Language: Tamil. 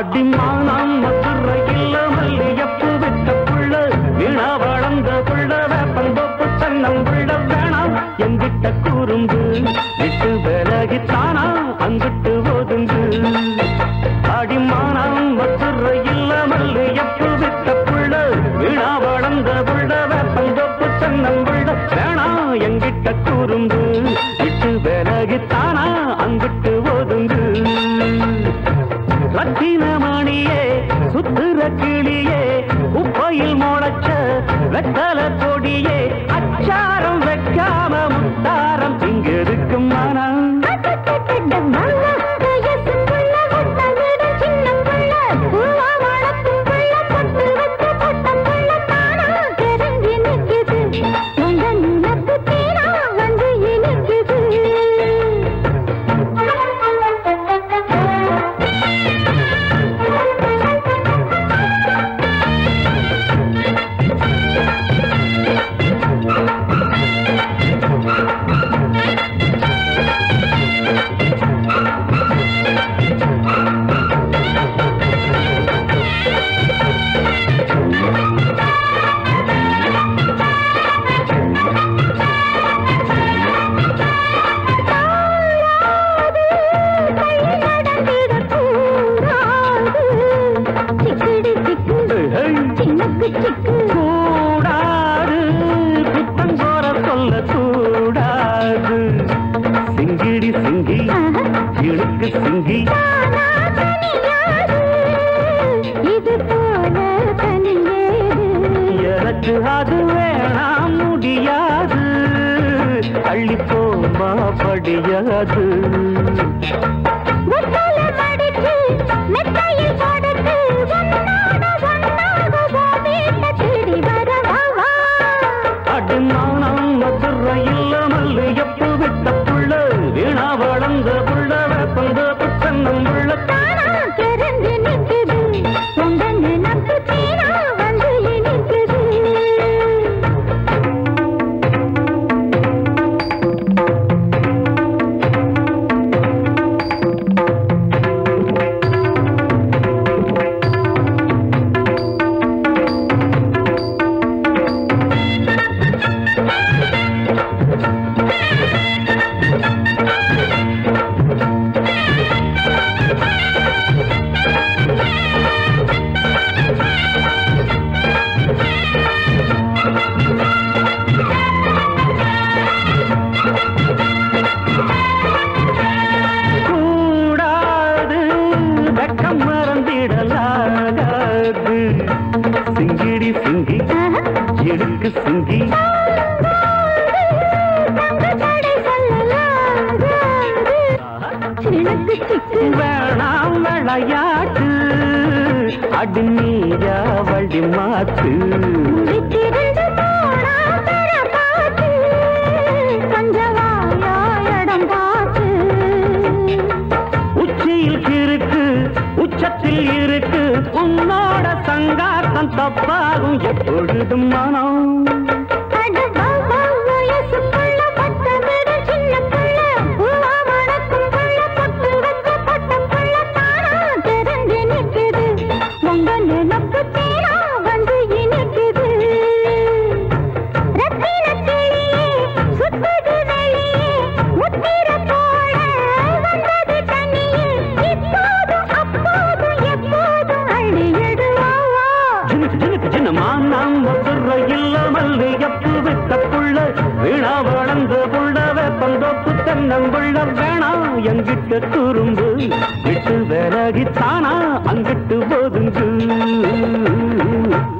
அடிமானம் மதுரையில் மல்லியப்பு விட்ட புள்ள வீணா வளர்ந்த புள்ள வேப்பந்தோப்பு சன்னம் புள்ள வேணாம் எங்கிட்ட கூறும்பு விட்டு விலகித்தானா அங்கிட்டு ஒதுங்கு அடிமானம் மதுரையில் மல்லியப்பு விட்ட புள்ள வீணா வளர்ந்த புள்ள வேப்பந்தோப்பு சன்னம் புள்ள வேணாம் எங்கிட்ட கூறும்பு விட்டு விலகித்தானா அங்கிட்டு ஒதுங்கு ரத்தினமணியே சுத்துற கிளியே உப்பையில் முளைச்ச வெத்தல கொடியே அச்சாரம் வைக்காம முத்தாரம் இங்க இருக்கும் மனம் கூடாது புத்தங்கோர சொல்ல கூடாது சிங்கிடி சிங்கி இழுக்கு சிங்கி எனக்கு அது வேணாம் முடியாது அள்ளி போமா படியாது அடிமானம் மதுரையில் மல்லியப்பு விட்ட புள்ள வீணா வளர்ந்த புள்ள வேப்பந்தோப்பு சன்னம் புள்ள சிங்கிடி சிங்கி எடுக்கு சிங்கி வேணாம் விளையாட்டு அடி நீயா வழி மாத்து உச்சியில் இருக்கு உச்சத்தில் இருக்கு உன்னோட சங்காத்தம் தப்பாகும் எப்பொழுதும் மனம் மானம் மதுரையில் மல்லியப்பு விட்ட புள்ள வீணா வளர்ந்த புள்ள வேப்பந்தோப்பு தென்னங்குள்ள வேணாம் எங்கிட்ட துரும்பு விட்டு விலகித்தானா அங்கிட்டு ஒதுங்கு